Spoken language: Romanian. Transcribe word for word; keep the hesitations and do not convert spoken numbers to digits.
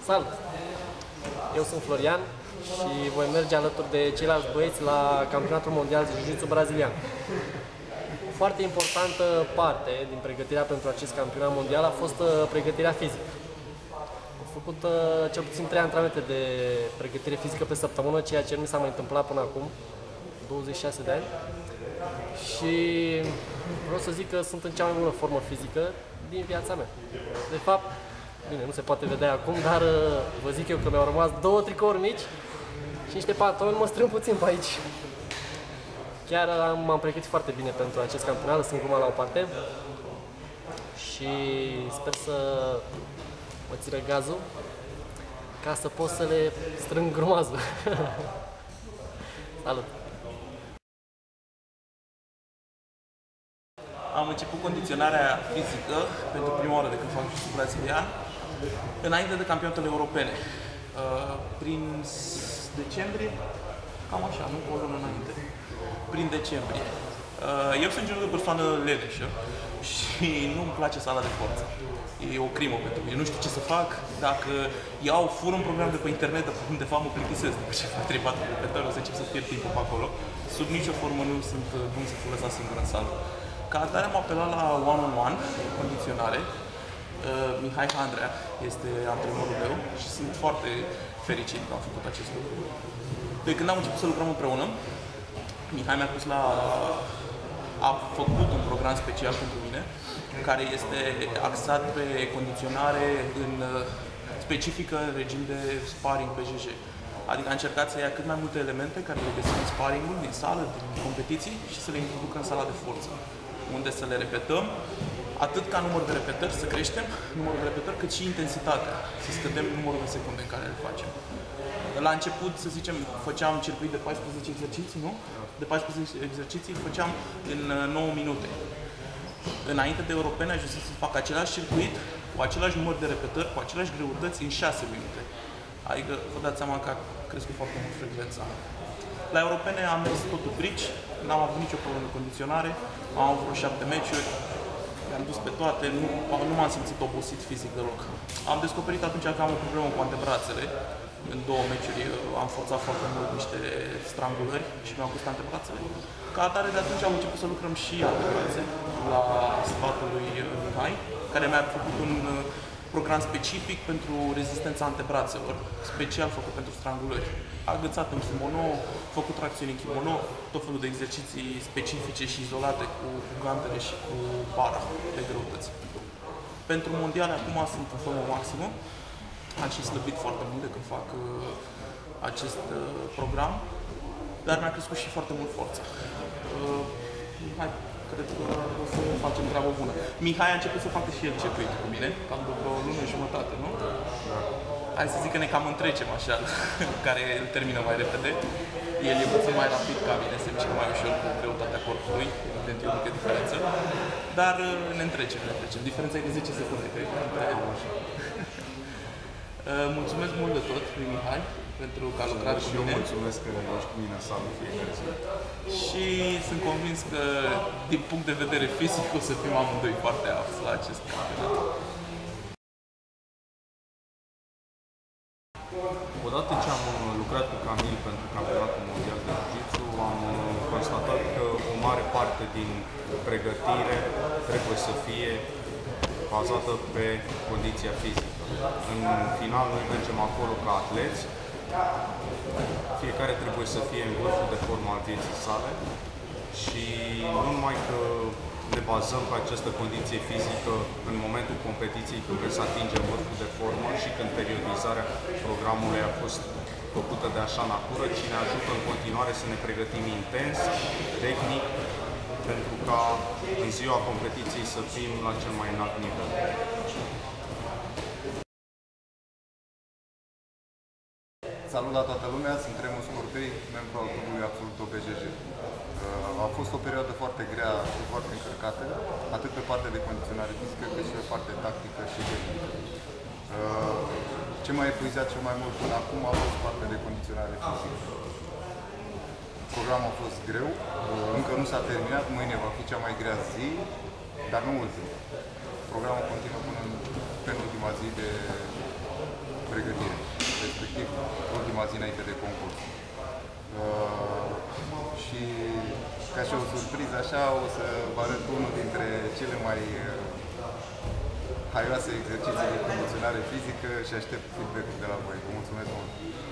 Salut! Eu sunt Florian și voi merge alături de ceilalți băieți la Campionatul Mondial de Jiu-Jitsu Brazilian. O foarte importantă parte din pregătirea pentru acest campionat mondial a fost pregătirea fizică. Am făcut cel puțin trei antrenamente de pregătire fizică pe săptămână, ceea ce nu mi s-a mai întâmplat până acum, douăzeci și șase de ani. Și vreau să zic că sunt în cea mai bună formă fizică din viața mea. De fapt, bine, nu se poate vedea acum, dar vă zic eu că mi-au rămas două tricouri mici și niște pantaloni, mă strâng puțin pe aici. Chiar m-am pregătit foarte bine pentru acest campionat, lăsând gluma la o parte și sper să mă țină gazul ca să pot să le strâng grumazul. Salut! Am început condiționarea fizică pentru prima oară de când fac jiu-jitsu brazilian, înainte de campionatele europene, prin decembrie, cam așa, nu cu o lună înainte, prin decembrie. Eu sunt genul de persoană leneșă și nu-mi place sala de forță. E o crimă pentru mine, nu știu ce să fac, dacă iau, fur un program de pe internet, de fapt mă plictisesc după ce fac trei patru repetări, o să încep să pierd timpul pe acolo. Sub nicio formă nu sunt bun să fiu lăsat singur în sală. Ca atare am apelat la one-on-one, condiționare. Uh, Mihai Handrea este antrenorul meu și sunt foarte fericit că am făcut acest lucru. De când am început să lucrăm împreună, Mihai mi-a pus la... a făcut un program special pentru mine, care este axat pe condiționare în specifică în regim de sparring P J J. Adică a încercat să ia cât mai multe elemente care le găsim în sparring-ul, din sală, din competiții și să le introducă în sala de forță, unde să le repetăm, atât ca număr de repetări, să creștem numărul de repetări, cât și intensitatea, să scădem numărul de secunde în care le facem. La început, să zicem, făceam circuit de paisprezece exerciții, nu? De paisprezece exerciții făceam în nouă minute. Înainte de europene, ajunsesc să fac același circuit, cu același număr de repetări, cu aceleași greutăți, în șase minute. Adică, vă dați seama că a crescut foarte mult frecvența. La europene am mers totul brici, n-am avut nicio problemă de condiționare, am avut vreo șapte meciuri, le-am dus pe toate, nu, nu m-am simțit obosit fizic deloc. Am descoperit atunci că am o problemă cu antebrațele. În două meciuri am forțat foarte mult niște strangulări și mi-au gustat antebrațele. Ca atare, de atunci am început să lucrăm și antebrațe la sfatul lui Mihai, care mi-a făcut un program specific pentru rezistența antebrațelor, special făcut pentru strangulări. Agățat în kimono, făcut tracțiuni în kimono, tot felul de exerciții specifice și izolate cu, cu gantele și cu bara de greutăți. Pentru mondiale acum sunt în formă maximă. Am și slăbit foarte mult de când fac uh, acest uh, program, dar mi-a crescut și foarte mult forța. Uh, hai, cred că o să facem treabă bună. Mihai a început să facă și el circuit cu mine, cam după o lună jumătate, nu? Da. Hai să zic că ne cam întrecem așa, care îl termină mai repede. El e puțin mai rapid ca mine, se mișcă mai ușor cu greutatea corpului, evident e o mică diferență, dar uh, ne întrecem, ne întrecem. Diferența e de zece secunde, cred că. Mulțumesc mult de tot lui Mihai pentru că a lucrat cu mine. Și eu mulțumesc că ne faci cu mine în sală fiecare zi. Și sunt convins că din punct de vedere fizic o să fim amândoi foarte apți la acest campionat. Odată ce am lucrat cu Camil pentru campionatul mondial de jiu-jitsu, am constatat că o mare parte din pregătire trebuie să fie bazată pe condiția fizică. În final, noi mergem acolo ca atleți, fiecare trebuie să fie în vârful de formă al vieții sale și nu numai că ne bazăm pe această condiție fizică în momentul competiției când vrem să atingem vârful de formă și când periodizarea programului a fost făcută de așa natură, ci ne ajută în continuare să ne pregătim intens, tehnic, pentru ca în ziua competiției să fim la cel mai înalt nivel. Salut la toată lumea, sunt Remus Cortei, membru al clubului Absoluto B J J. A fost o perioadă foarte grea și foarte încărcată, atât pe partea de condiționare fizică, cât și pe partea tactică și tehnică. Ce m-a epuizat cel mai mult până acum a fost partea de condiționare fizică. Programul a fost greu, încă nu s-a terminat, mâine va fi cea mai grea zi, dar nu ultima. Programul continuă până în penultima zi de pregătire, respectiv ultima zi înainte de concurs. Uh, și ca și o surpriză așa, o să vă arăt unul dintre cele mai uh, haioase exerciții de condiționare fizică și aștept feedback-ul de la voi. Vă mulțumesc mult!